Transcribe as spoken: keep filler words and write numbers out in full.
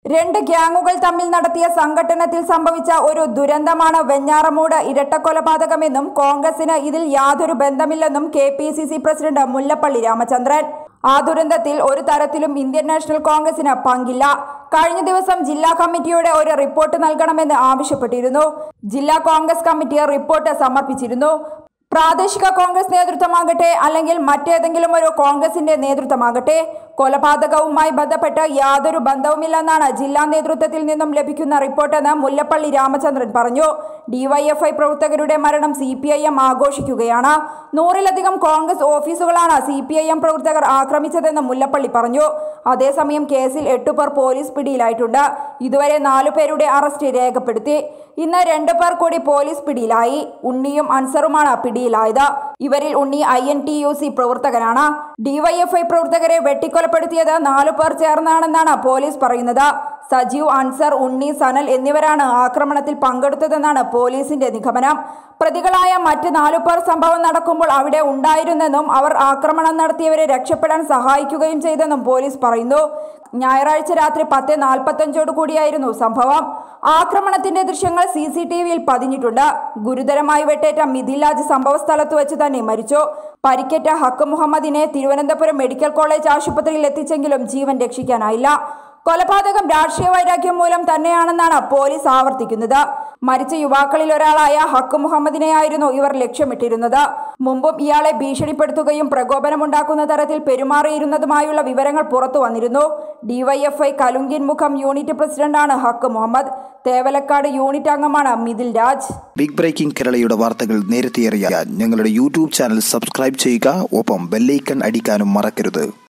രണ്ട് ഗ്യാങ്ങുകൾ തമ്മിൽ നടത്തിയ സംഘട്ടനത്തിൽ സംഭവിച്ച ഒരു ദുരന്തമാണ് വെഞ്ഞാറമൂട് ഇരട്ടക്കൊലപാതകമെന്നും കോൺഗ്രസിന് ഇതിൽ യാതൊരു ബന്ധമില്ലെന്നും K P C C president Mullappally Ramachandran. ആ ദുരന്തത്തിൽ ഒരു തരത്തിലും ഇന്ത്യൻ നാഷണൽ കോൺഗ്രസിന് പങ്കില്ല. കഴിഞ്ഞ ദിവസം ജില്ലാ കമ്മിറ്റിയുടെ ഒരു റിപ്പോർട്ട് നൽകണമെന്ന് ആവശ്യപ്പെട്ടിരുന്നു. ജില്ലാ കോൺഗ്രസ് കമ്മിറ്റി റിപ്പോർട്ട് സമർപ്പിച്ചിരുന്നു. പ്രാദേശിക കോൺഗ്രസ് നേതൃത്വമാകട്ടെ അല്ലെങ്കിൽ മറ്റേതെങ്കിലും ഒരു കോൺഗ്രസിന്റെ നേതൃത്വമാകട്ടെ കൊലപാതകവുമായി ബന്ധപ്പെട്ട് യാതൊരു ബന്ധവുമില്ലെന്നാണ് ജില്ലാ നേതൃത്വത്തിൽ നിന്നും ലഭിക്കുന്ന റിപ്പോർട്ടെന്ന് മുല്ലപ്പള്ളി രാമചന്ദ്രൻ പറഞ്ഞു. ഡിവൈഎഫ്ഐ പ്രവർത്തകരുടെ മരണം സി പി ഐ എം ആഘോഷിക്കുകയാണ്. നൂറിലധികം കോൺഗ്രസ് ഓഫീസുകളാണ് സി പി ഐ എം പ്രവർത്തകർ ആക്രമിച്ചതെന്ന് മുല്ലപ്പള്ളി പറഞ്ഞു. അതേസമയം കേസിൽ എട്ടുപേർ പോലീസ് പിടിയിലായിട്ടുണ്ട്. ഇതുവരെ നാലു പേരുടെ അറസ്റ്റ് രേഖപ്പെടുത്തി. ഇന്ന് രണ്ടു പേർ കൂടി പോലീസ് പിടിയിലായി. ഉണ്ണിയും അൻസറുമാണ് പിടിയിലായത്. ഇവരിൽ Unni I N T U C പ്രവർത്തകനാണ്. ഡിവൈഎഫ്ഐ പ്രവർത്തകരെ വെട്ടിക്കൊലപ്പെടുത്തിയത് നാലു പേർ ചേർന്നാണെന്നാണ് പോലീസ് പറയുന്നത്. സജീവ്, അൻസർ, ഉണ്ണി, സനൽ എന്നിവരാണ് ആക്രമണത്തിൽ പങ്കെടുത്തതെന്നാണ് പോലീസിന്റെ നിഗമനം. പ്രതികളായ മറ്റ് നാലു പേർ സംഭവം നടക്കുമ്പോൾ അവിടെ ഉണ്ടായിരുന്നെന്നും അവർ ആക്രമണം നടത്തിയവരെ രക്ഷപ്പെടാൻ സഹായിക്കുകയും ചെയ്തെന്നും പോലീസ് പറയുന്നു. ഞായറാഴ്ച രാത്രി പത്ത് നാൽപ്പത്തഞ്ചോട് കൂടിയായിരുന്നു സംഭവം. ആക്രമണത്തിന്റെ ദൃശ്യങ്ങൾ സി സി ടി വിയിൽ പതിഞ്ഞിട്ടുണ്ട്. ഗുരുതരമായി വെട്ടേറ്റ മിഥിലാജ് സംഭവ സ്ഥലത്ത് വെച്ച് തന്നെ മരിച്ചു. പരിക്കേറ്റ ഹക്ക് മുഹമ്മദിനെ തിരുവനന്തപുരം മെഡിക്കൽ കോളേജ് ആശുപത്രിയിൽ എത്തിച്ചെങ്കിലും ജീവൻ രക്ഷിക്കാനായില്ല. കൊലപാതകം രാഷ്ട്രീയ വൈരാഗ്യം മൂലം തന്നെയാണെന്നാണ് പോലീസ് ആവർത്തിക്കുന്നത്. മരിച്ച യുവാക്കളിൽ ഒരാളായ ഹക്ക് മുഹമ്മദിനെയായിരുന്നു ഇവർ ലക്ഷ്യമിട്ടിരുന്നത്. മുമ്പും ഇയാളെ ഭീഷണിപ്പെടുത്തുകയും പ്രകോപനമുണ്ടാക്കുന്ന തരത്തിൽ പെരുമാറിയിരുന്നതുമായുള്ള വിവരങ്ങൾ പുറത്തു വന്നിരുന്നു. ഡിവൈഎഫ്ഐ കലുങ്കിൻ മുഖം യൂണിറ്റ് പ്രസിഡന്റാണ് ഹക്ക് മുഹമ്മദ്. തേവലക്കാട് യൂണിറ്റ് അംഗമാണ് മിഥിൽ രാജ്. ബിഗ് ബ്രേക്കിംഗ് കേരളയുടെ വാർത്തകൾ നേരത്തെ അറിയാൻ ഞങ്ങളുടെ യൂട്യൂബ് ചാനൽ സബ്സ്ക്രൈബ് ചെയ്യുക. ഒപ്പം ബെല്ലൈക്കൺ അടിക്കാനും മറക്കരുത്.